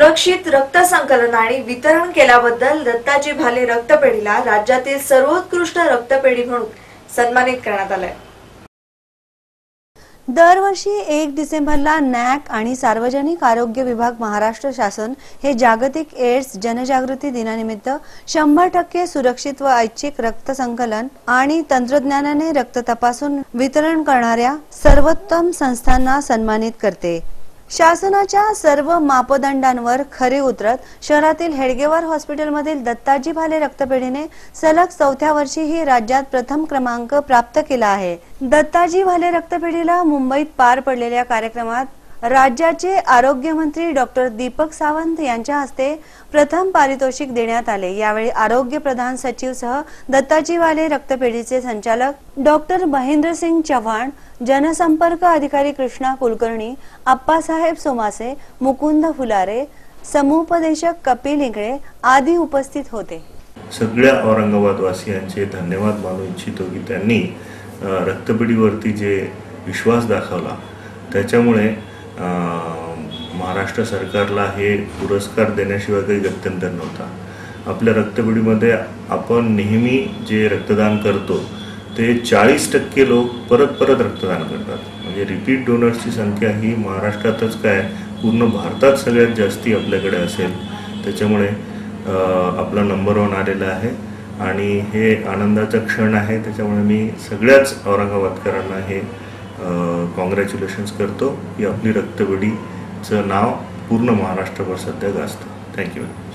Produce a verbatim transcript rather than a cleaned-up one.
सुरक्षित रक्त संकलन आणि वितरण केल्याबद्दल दत्ताजी भाले रक्तपेढीला राज्यातील सर्वोत्कृष्ट रक्तपेढी म्हणून सन्मानित करण्यात आले। दरवर्षी एक डिसेंबरला नॅक आणि सार्वजनिक आरोग्य विभाग महाराष्ट्र शासन हे जागतिक एड्स जनजागृती दिनानिमित्त शंभर टक्के सुरक्षित व ऐच्छिक रक्त संकलन आणि तंत्रज्ञानाने रक्त तपासून वितरण करणाऱ्या सर्वोत्तम संस्थांना सन्मानित करते। शासनाच्या सर्व मापदंडांवर खरे उतरत शहरातील हेडगेवार हॉस्पिटलमधील दत्ताजी भाले रक्तपेढीने सलग चौथ्या वर्षीही राज्यात प्रथम क्रमांक प्राप्त केला आहे। दत्ताजी भाले रक्तपेढीला मुंबईत पार पडलेल्या कार्यक्रमात राज्याचे आरोग्य मंत्री डॉक्टर दीपक सावंत यांच्या हस्ते प्रथम पारितोषिक देण्यात आले। यावेळी आरोग्य प्रधान सचिव सह दत्ताजी भाले रक्तपेढीचे संचालक डॉक्टर महेंद्र सिंग चव्हाण, जनसंपर्क अधिकारी कृष्णा कुलकर्णी, आप्पासाहेब सोमासे, मुकुंद फुलारे, समुपदेशक कपिल इंगळे आदी उपस्थित होते। सगळ्या औरंगाबाद वासियांचे धन्यवाद मानू इच्छितो की त्यांनी रक्तपेढीवरती जे विश्वास दाखवला त्याच्यामुळे महाराष्ट्र सरकारला हे पुरस्कार देण्याशिवाय काही गत्यंतर नव्हता। आपल्या रक्तपेढीमध्ये आपण नेहमी जे रक्तदान करतो ते चाळीस टक्के लोक परत परत रक्तदान करतात। म्हणजे रिपीट डोनर्सची संख्या ही महाराष्ट्रातच काय पूर्ण भारतात सगळ्यात जास्ती आपल्याकडे असेल, त्याच्यामुळे आपला नंबर वन आलेला आहे आणि हे आनंदाचा क्षण आहे। त्याच्यामुळे मी सगळ्याच औरंगाबादकरांना हे कॉंग्रॅच्युलेशन्स करतो की आपली रक्तपेढीचं नाव पूर्ण महाराष्ट्रभर सध्या गाजतं। थँक्यू।